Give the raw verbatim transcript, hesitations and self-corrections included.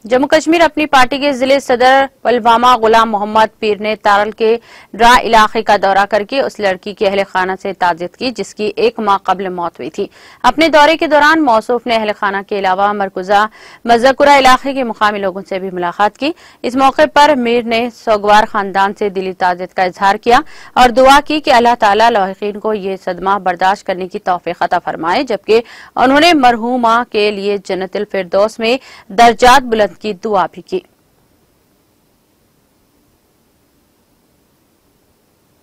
जम्मू कश्मीर अपनी पार्टी के जिले सदर पुलवामा गुलाम मोहम्मद पीर ने तारल के ड्रा इलाके का दौरा करके उस लड़की की अहल खाना से ताज़ियत की जिसकी एक माह कबल मौत हुई थी। अपने दौरे के दौरान मौसूफ ने अहल खाना के अलावा मरकुजा मज़कुरा इलाके के मुकामी लोगों से भी मुलाकात की। इस मौके पर मीर ने सोगवार खानदान से दिली ताज़ियत का इजहार किया और दुआ की कि अल्लाह ताला लाहिकीन को ये सदमा बर्दाश्त करने की तौफीक अता फरमाए, जबकि उन्होंने मरहूमा के लिए जन्नतुल फिरदौस में दर्जात बुलंद की दुआ भी की।